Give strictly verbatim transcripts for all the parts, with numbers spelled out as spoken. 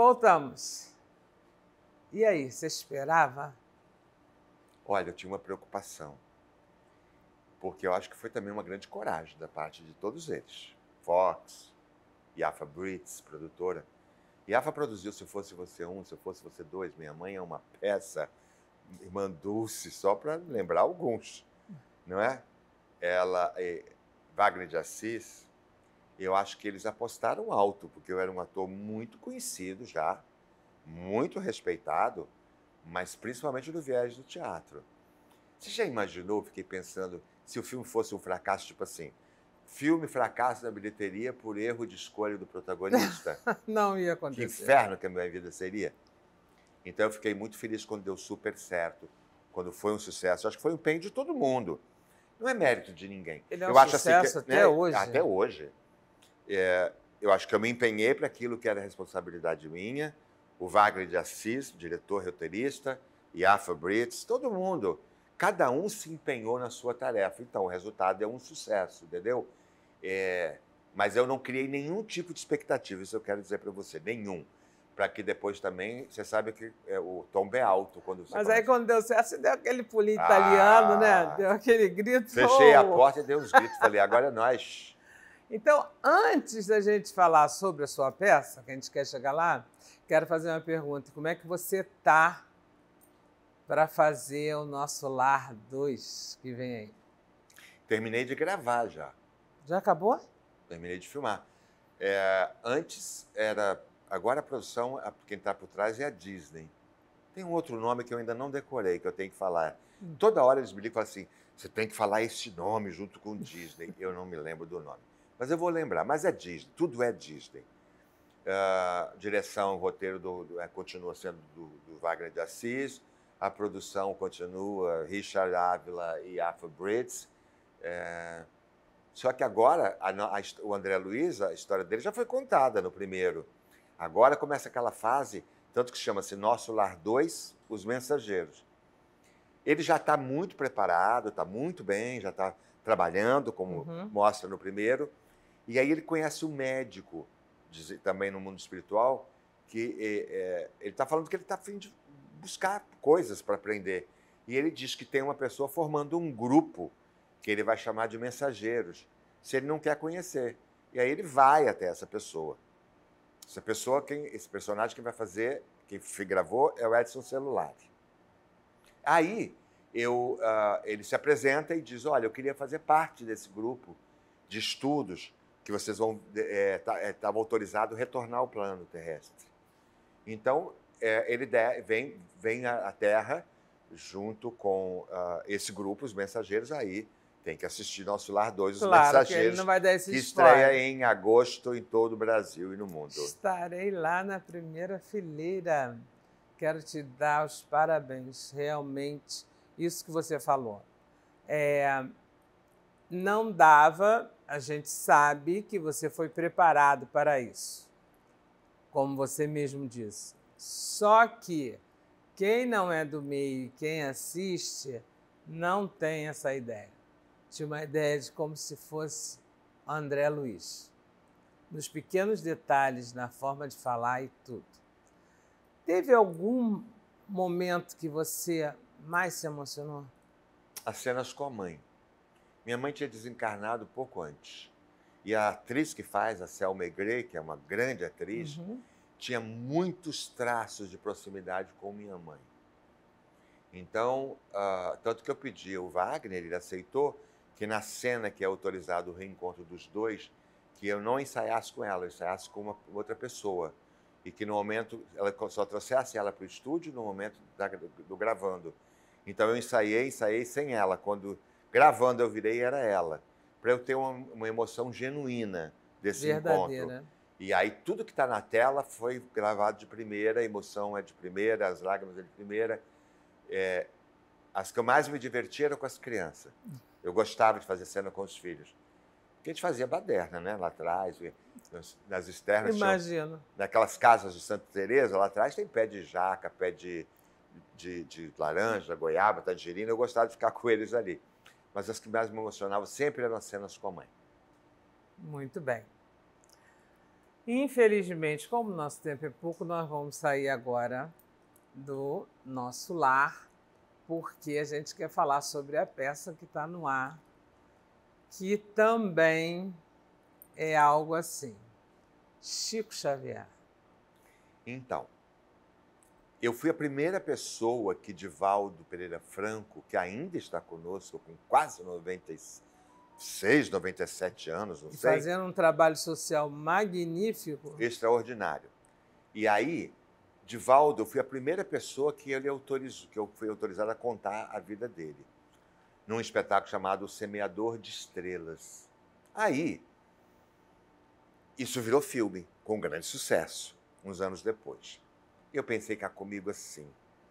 voltamos. E aí, você esperava? Olha, eu tinha uma preocupação, porque eu acho que foi também uma grande coragem da parte de todos eles. Fox, Yafa Brits, produtora. Yafa produziu Se Eu Fosse Você Um, Se Eu Fosse Você Dois, Minha Mãe é uma Peça, Irmã Dulce, só para lembrar alguns, não é? Ela, eh, Wagner de Assis, eu acho que eles apostaram alto, porque eu era um ator muito conhecido já, muito respeitado, mas principalmente no viés do teatro. Você já imaginou, fiquei pensando, se o filme fosse um fracasso, tipo assim, filme fracasso na bilheteria por erro de escolha do protagonista? Não ia Que acontecer. inferno que a minha vida seria. Então eu fiquei muito feliz quando deu super certo, quando foi um sucesso. Acho que foi um empenho de todo mundo. Não é mérito de ninguém. Ele é um eu acho sucesso assim que, até né, hoje. Até hoje. É, eu acho que eu me empenhei para aquilo que era responsabilidade minha. O Wagner de Assis, diretor, roteirista, Yafa Brits, todo mundo. Cada um se empenhou na sua tarefa. Então, o resultado é um sucesso, entendeu? É, mas eu não criei nenhum tipo de expectativa, isso eu quero dizer para você, nenhum. Para que depois também, você sabe que é, o tombo é alto quando você Mas começa. aí, quando deu certo, você deu aquele pulinho Ah, italiano, né? Deu aquele grito. Fechei a Oh! porta e dei uns gritos. Falei, agora é nós. Então, antes da gente falar sobre a sua peça, que a gente quer chegar lá, quero fazer uma pergunta. Como é que você está para fazer o nosso Lar dois, que vem aí? Terminei de gravar já. Já acabou? Terminei de filmar. É, antes era... Agora a produção, quem está por trás é a Disney. Tem um outro nome que eu ainda não decorei, que eu tenho que falar. Hum. Toda hora eles me ligam e falam assim, você tem que falar esse nome junto com o Disney. Eu não me lembro do nome. Mas eu vou lembrar. Mas é Disney, tudo é Disney. Uh, direção, roteiro do, do, é, continua sendo do, do Wagner de Assis. A produção continua Richard Ávila e Yafa Brits. É... Só que agora, a, a, o André Luiz, a história dele já foi contada no primeiro. Agora começa aquela fase, tanto que chama-se Nosso Lar dois, Os Mensageiros. Ele já está muito preparado, está muito bem, já está trabalhando, como uhum. mostra no primeiro. E aí ele conhece um médico, diz, também no mundo espiritual, que é, é, ele está falando que ele está a fim de buscar coisas para aprender. E ele diz que tem uma pessoa formando um grupo que ele vai chamar de mensageiros, se ele não quer conhecer. E aí ele vai até essa pessoa. Essa pessoa, quem, esse personagem que vai fazer, quem gravou, é o Edson Celulari. Aí eu, uh, ele se apresenta e diz, olha, eu queria fazer parte desse grupo de estudos que vocês vão... Estava é, tá, é, autorizado a retornar ao plano terrestre. Então, é, ele de, vem, vem à Terra junto com uh, esse grupo, os mensageiros, aí tem que assistir Nosso Lar dois, claro, Os Mensageiros, que, ele não vai dar esse que spoiler. estreia em agosto em todo o Brasil e no mundo. Estarei lá na primeira fileira. Quero te dar os parabéns, realmente, isso que você falou. É, não dava, a gente sabe que você foi preparado para isso, como você mesmo disse. Só que quem não é do meio, quem assiste, não tem essa ideia. Tinha uma ideia de como se fosse André Luiz, nos pequenos detalhes, na forma de falar e tudo. Teve algum momento que você mais se emocionou? As cenas com a mãe. Minha mãe tinha desencarnado pouco antes. E a atriz que faz, a Selma Egre, que é uma grande atriz, uhum. tinha muitos traços de proximidade com minha mãe. Então, uh, tanto que eu pedi ao Wagner, ele aceitou, que na cena que é autorizado o reencontro dos dois, que eu não ensaiasse com ela, eu ensaiasse com uma outra pessoa. E que no momento, ela só trouxesse ela para o estúdio no momento da, do, do gravando. Então eu ensaiei, ensaiei sem ela. Quando gravando eu virei, era ela. Para eu ter uma, uma emoção genuína desse verdadeira. encontro. E aí tudo que está na tela foi gravado de primeira, a emoção é de primeira, as lágrimas é de primeira. É, as que eu mais me diverti eram com as crianças. Eu gostava de fazer cena com os filhos. Porque a gente fazia baderna, né? Lá atrás, nas externas. Imagino. Tinham, naquelas casas de Santa Teresa, lá atrás tem pé de jaca, pé de, de, de laranja, goiaba, tangerina. Eu gostava de ficar com eles ali. Mas as que mais me emocionavam sempre eram as cenas com a mãe. Muito bem. Infelizmente, como o nosso tempo é pouco, nós vamos sair agora do nosso lar, porque a gente quer falar sobre a peça que está no ar, que também é algo assim. Chico Xavier. Então, eu fui a primeira pessoa que Divaldo Pereira Franco, que ainda está conosco com quase noventa e seis, noventa e sete anos, não e sei. Fazendo um trabalho social magnífico. Extraordinário. E aí, Divaldo, eu fui a primeira pessoa que ele autorizou, que eu fui autorizado a contar a vida dele, num espetáculo chamado O Semeador de Estrelas. Aí, isso virou filme, com grande sucesso, uns anos depois. Eu pensei cá comigo assim,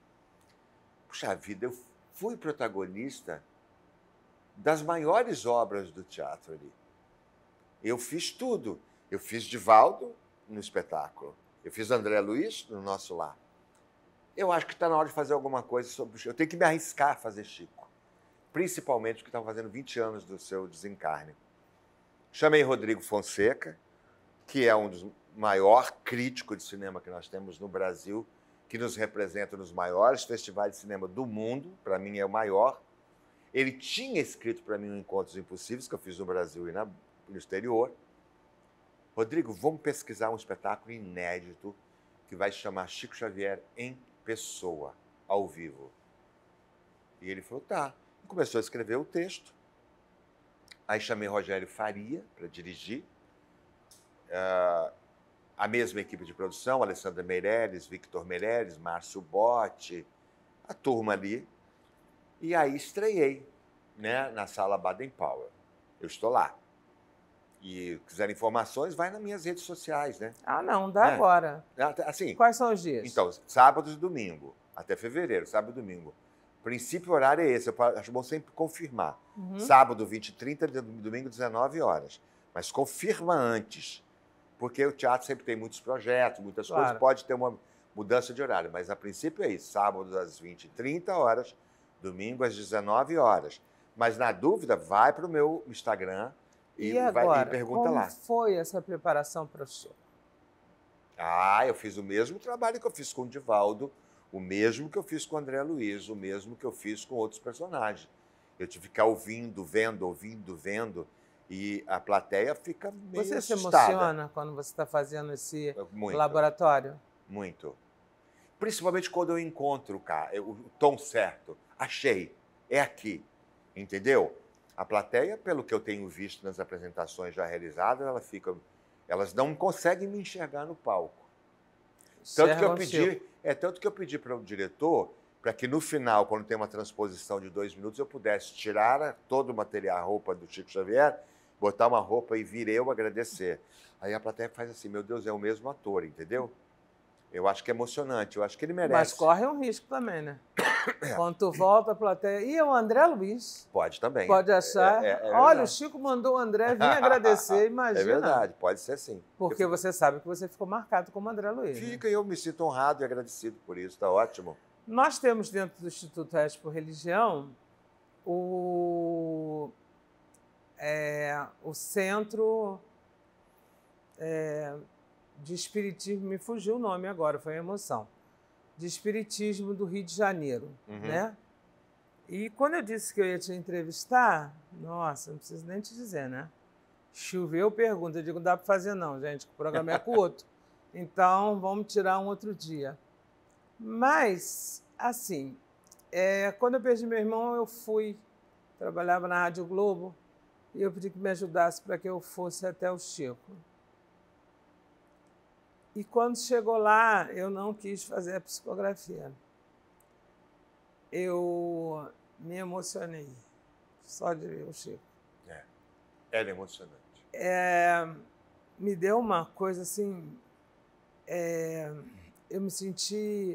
puxa vida, eu fui protagonista das maiores obras do teatro ali. Eu fiz tudo. Eu fiz Divaldo no espetáculo. Eu fiz André Luiz no Nosso Lar. Eu acho que está na hora de fazer alguma coisa sobre o Chico. Eu tenho que me arriscar a fazer Chico. Principalmente porque estava fazendo vinte anos do seu desencarne. Chamei Rodrigo Fonseca, que é um dos maiores críticos de cinema que nós temos no Brasil, que nos representa nos maiores festivais de cinema do mundo. Para mim é o maior. Ele tinha escrito para mim um Encontros Impossíveis, que eu fiz no Brasil e na, no exterior. Rodrigo, vamos pesquisar um espetáculo inédito que vai se chamar Chico Xavier em Pessoa, ao vivo. E ele falou, tá. E começou a escrever o texto. Aí chamei Rogério Faria para dirigir. Uh, a mesma equipe de produção, Alessandra Meirelles, Victor Meirelles, Márcio Botti, a turma ali. E aí estreiei, né, na Sala Baden Powell. Eu estou lá. E quiser informações, vai nas minhas redes sociais, né? Ah, não, dá é. agora. Assim, quais são os dias? Então, sábado e domingo, até fevereiro, sábado e domingo. O princípio horário é esse, eu acho bom sempre confirmar. Uhum. Sábado, vinte e trinta, domingo, dezenove horas. Mas confirma antes, porque o teatro sempre tem muitos projetos, muitas claro. coisas, pode ter uma mudança de horário, mas a princípio é isso, sábado às vinte e trinta horas, domingo às dezenove horas. Mas, na dúvida, vai para o meu Instagram e, e, agora, vai, e pergunta como lá. Como foi essa preparação para o show? Ah, eu fiz o mesmo trabalho que eu fiz com o Divaldo, o mesmo que eu fiz com o André Luiz, o mesmo que eu fiz com outros personagens. Eu tive que ficar ouvindo, vendo, ouvindo, vendo, e a plateia fica meio Você se assustada. emociona quando você está fazendo esse Muito, laboratório? Muito. Principalmente quando eu encontro cara, o tom certo. Achei, é aqui, entendeu? A plateia, pelo que eu tenho visto nas apresentações já realizadas, ela fica, elas não conseguem me enxergar no palco. Tanto que eu pedi, é tanto que eu pedi para o diretor para que no final, quando tem uma transposição de dois minutos, eu pudesse tirar todo o material, a roupa do Chico Xavier, botar uma roupa e vir eu agradecer. Aí a plateia faz assim, meu Deus, é o mesmo ator, entendeu? Eu acho que é emocionante, eu acho que ele merece. Mas corre um risco também, né? É. Quando tu volta, a plateia... E o André Luiz? Pode também. Pode achar... É, é, é Olha, o Chico mandou o André vir agradecer, imagina. É verdade, pode ser sim. Porque fico... você sabe que você ficou marcado como André Luiz. Fica, né? E eu me sinto honrado e agradecido por isso, está ótimo. Nós temos dentro do Instituto Restos por Religião o, é, o Centro é, de Espiritismo, me fugiu o nome agora, foi a emoção, de Espiritismo do Rio de Janeiro, uhum. né? E quando eu disse que eu ia te entrevistar, nossa, não preciso nem te dizer, né? Choveu pergunta, eu digo, não dá para fazer não, gente, o programa é curto, então vamos tirar um outro dia. Mas, assim, é, quando eu perdi meu irmão, eu fui, trabalhava na Rádio Globo, e eu pedi que me ajudasse para que eu fosse até o Chico. E quando chegou lá, eu não quis fazer a psicografia. Eu me emocionei, só de ver o Chico. É, era emocionante. É, me deu uma coisa assim, é, eu me senti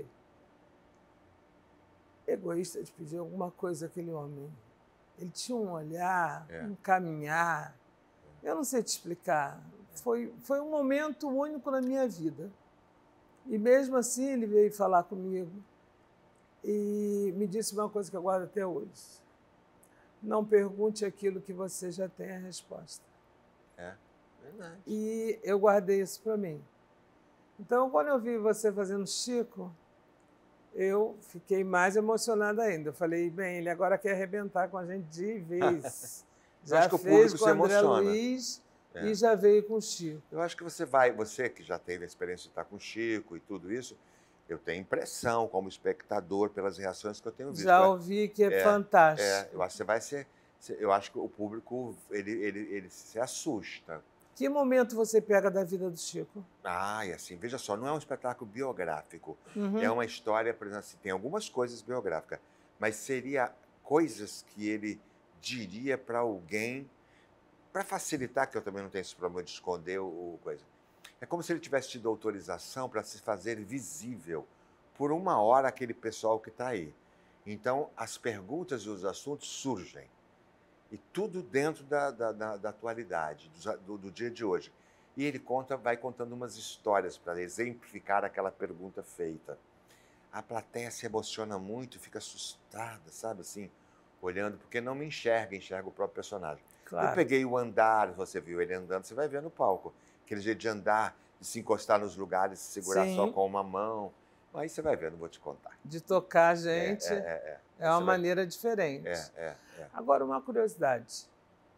egoísta de pedir alguma coisa àquele homem. Ele tinha um olhar, é. um caminhar, eu não sei te explicar. Foi, foi um momento único na minha vida. E mesmo assim ele veio falar comigo e me disse uma coisa que eu guardo até hoje. Não pergunte aquilo que você já tem a resposta. É, Verdade. E eu guardei isso para mim. Então, quando eu vi você fazendo Chico, eu fiquei mais emocionada ainda. Eu falei, bem, ele agora quer arrebentar com a gente de vez. Já acho que o fez público com se o André emociona. Luiz É. e já veio com o Chico. Eu acho que você vai, você que já teve a experiência de estar com o Chico e tudo isso, eu tenho impressão como espectador pelas reações que eu tenho visto. Já Eu- ouvi que é, É, fantástico. É, eu acho que você vai ser, eu acho que o público ele, ele, ele se assusta. Que momento você pega da vida do Chico? Ah, e assim, veja só, não é um espetáculo biográfico. Uhum. É uma história, por exemplo, assim, tem algumas coisas biográficas, mas seria coisas que ele diria para alguém, para facilitar, que eu também não tenho esse problema de esconder o, o coisa. É como se ele tivesse tido autorização para se fazer visível por uma hora aquele pessoal que está aí. Então, as perguntas e os assuntos surgem. E tudo dentro da, da, da, da atualidade, do, do, do dia de hoje. E ele conta, vai contando umas histórias para exemplificar aquela pergunta feita. A plateia se emociona muito, fica assustada, sabe assim, olhando, porque não me enxerga, enxerga o próprio personagem. Claro. Eu peguei o andar, você viu ele andando, você vai ver no palco. Aquele jeito de andar, de se encostar nos lugares, se segurar Sim. só com uma mão. Aí você vai ver, não vou te contar. De tocar a gente. É, é, é, é. É uma Você vai- maneira diferente. É, é, é. Agora, uma curiosidade.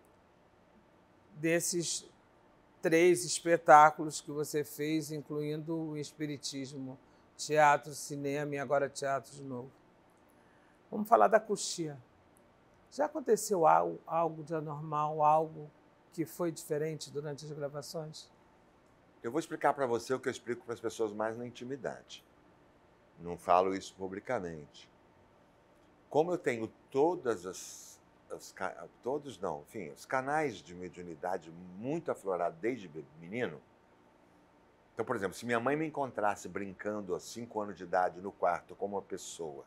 Desses três espetáculos que você fez, incluindo o Espiritismo, teatro, cinema e agora teatro de novo. Vamos falar da coxia. Já aconteceu algo, algo de anormal, algo que foi diferente durante as gravações? Eu vou explicar para você o que eu explico para as pessoas mais na intimidade. Não falo isso publicamente. Como eu tenho todas as, as ca- todos não, enfim, os canais de mediunidade muito aflorados desde menino. Então, por exemplo, se minha mãe me encontrasse brincando aos cinco anos de idade no quarto com uma pessoa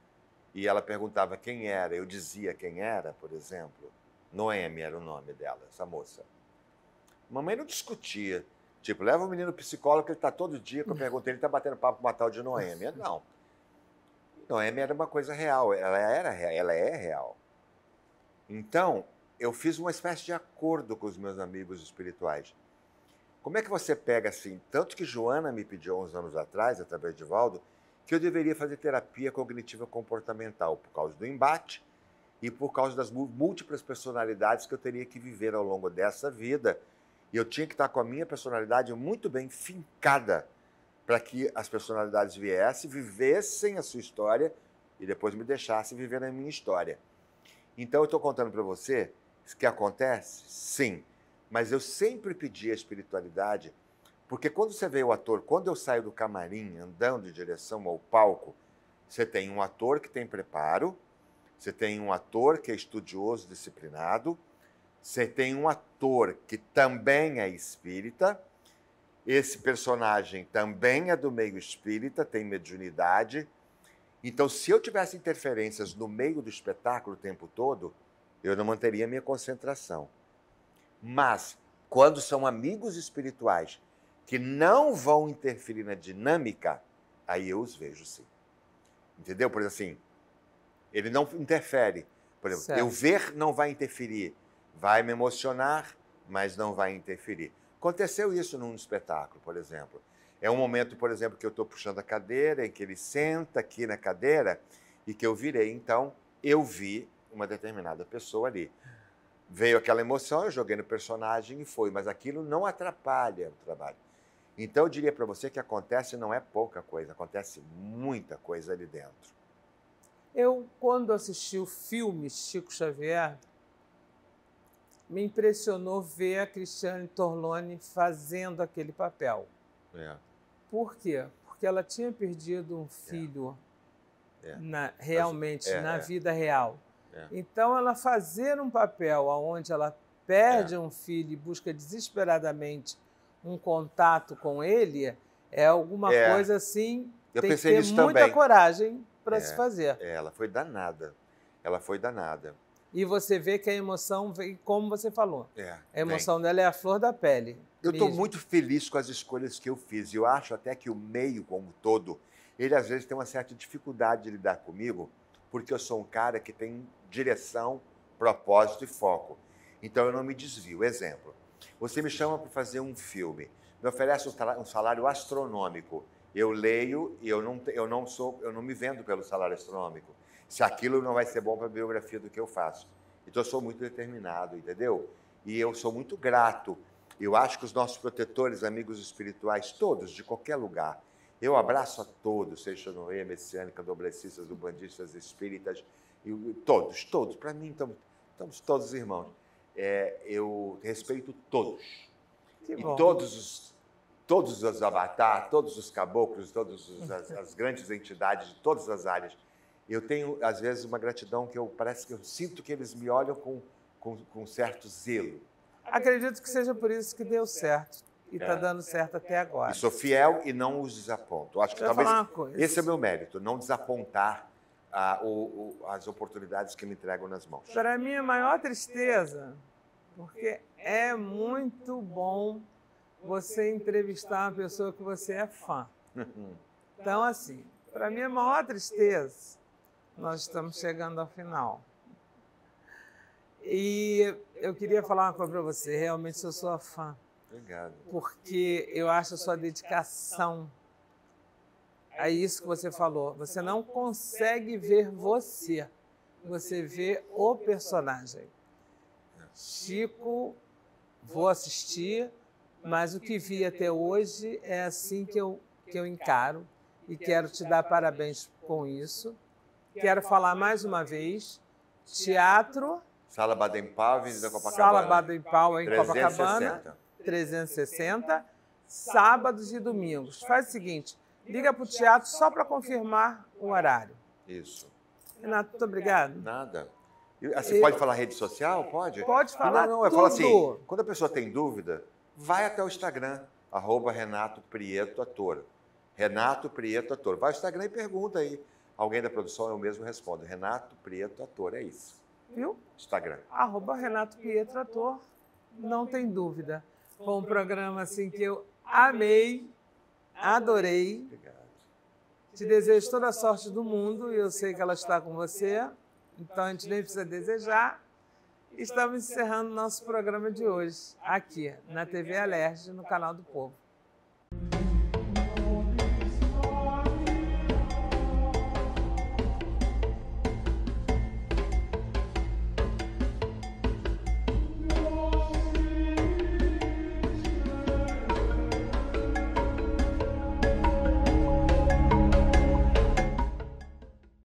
e ela perguntava quem era, eu dizia quem era, por exemplo, Noemi era o nome dela, essa moça. Mamãe não discutia. Tipo, leva o menino psicólogo que ele está todo dia, que eu perguntei, ele está batendo papo com uma tal de Noemi. Não. Noemi era uma coisa real, ela, era, rea- ela é real. Então, eu fiz uma espécie de acordo com os meus amigos espirituais. Como é que você pega assim? Tanto que Joana me pediu uns anos atrás, através de Valdo, que eu deveria fazer terapia cognitiva comportamental, por causa do embate e por causa das mu- múltiplas personalidades que eu teria que viver ao longo dessa vida. E eu tinha que estar com a minha personalidade muito bem fincada para que as personalidades viessem, vivessem a sua história e depois me deixassem viver a minha história. Então, eu estou contando para você que acontece? Sim. Mas eu sempre pedi a espiritualidade, porque quando você vê o ator, quando eu saio do camarim andando em direção ao palco, você tem um ator que tem preparo, você tem um ator que é estudioso, disciplinado, você tem um ator que também é espírita, esse personagem também é do meio espírita, tem mediunidade. Então, se eu tivesse interferências no meio do espetáculo o tempo todo, eu não manteria minha concentração. Mas, quando são amigos espirituais que não vão interferir na dinâmica, aí eu os vejo sim. Entendeu? Por exemplo, assim, ele não interfere. Por exemplo, Certo. eu ver não vai interferir. Vai me emocionar, mas não vai interferir. Aconteceu isso num espetáculo, por exemplo. É um momento, por exemplo, que eu estou puxando a cadeira, em que ele senta aqui na cadeira e que eu virei. Então, eu vi uma determinada pessoa ali. Veio aquela emoção, eu joguei no personagem e foi, mas aquilo não atrapalha o trabalho. Então, eu diria para você que acontece não é pouca coisa, acontece muita coisa ali dentro. Eu, quando assisti o filme Chico Xavier, me impressionou ver a Cristiane Torlone fazendo aquele papel. É. Por quê? Porque ela tinha perdido um filho É. na- realmente, É, na é. vida real. É. Então, ela fazer um papel onde ela perde É. um filho e busca desesperadamente um contato com ele, é alguma É. coisa assim, Eu tem que pensei ter nisso muita também. coragem para É. se fazer. É, ela foi danada. Ela foi danada. E você vê que a emoção vem, como você falou, É, a emoção dela é a flor da pele. Eu estou mesmo. muito feliz com as escolhas que eu fiz. E eu acho até que o meio como um todo, ele às vezes tem uma certa dificuldade de lidar comigo, porque eu sou um cara que tem direção, propósito e foco. Então eu não me desvio. Exemplo, Você me chama para fazer um filme, me oferece um salário astronômico. Eu leio e eu não, eu não sou, eu não me vendo pelo salário astronômico. Se aquilo não vai ser bom para a biografia do que eu faço. Então, eu sou muito determinado, entendeu? E eu sou muito grato. Eu acho que os nossos protetores, amigos espirituais, todos, de qualquer lugar, eu abraço a todos, seja Noé, messiânica, doblecistas, ubandistas, espíritas, e todos, todos. Para mim, estamos, estamos todos irmãos. É, eu respeito todos. Que e bom. todos os, todos os avatar, todos os caboclos, todas as, as grandes entidades de todas as áreas. Eu tenho, às vezes, uma gratidão que eu parece que eu sinto que eles me olham com, com, com certo zelo. Acredito que seja por isso que deu certo. E está É. dando certo até agora. E sou fiel e não os desaponto. Acho que Deixa eu talvez falar uma coisa. esse é o meu mérito, não desapontar ah, o, o, as oportunidades que me entregam nas mãos. Para mim, a maior tristeza, porque é muito bom você entrevistar uma pessoa que você é fã. Então, assim, para mim, a maior tristeza, nós estamos chegando ao final. E eu queria falar uma coisa para você, realmente eu sou fã. Obrigado. Porque eu acho a sua dedicação a isso que você falou. Você não consegue ver você, você vê o personagem. Chico, vou assistir, mas o que vi até hoje é assim que eu, que eu encaro e quero te dar parabéns com isso. Quero falar mais uma vez, teatro... Sala Baden-Powell, Avenida Copacabana. Sala Baden-Powell, em trezentos e sessenta. Copacabana, trezentos e sessenta, sábados e domingos. Faz o seguinte, liga para o teatro só para confirmar o horário. Isso. Renato, muito obrigado. Nada. E, assim, Eu- pode falar rede social? Pode? Pode falar Não, não, eu falo tudo. assim, quando a pessoa tem dúvida, vai até o Instagram, arroba Renato Prieto Ator. Renato Prieto Ator. Vai ao Instagram e pergunta aí. Alguém da produção, eu mesmo respondo. Renato Prieto Ator, é isso. Viu? Instagram. Arroba Renato Pietro Ator, não tem dúvida. Foi um programa assim que eu amei, adorei. Obrigado. Te desejo toda a sorte do mundo e eu sei que ela está com você, então a gente nem precisa desejar. Estamos encerrando nosso programa de hoje, aqui na T V Alerj, no canal do Povo.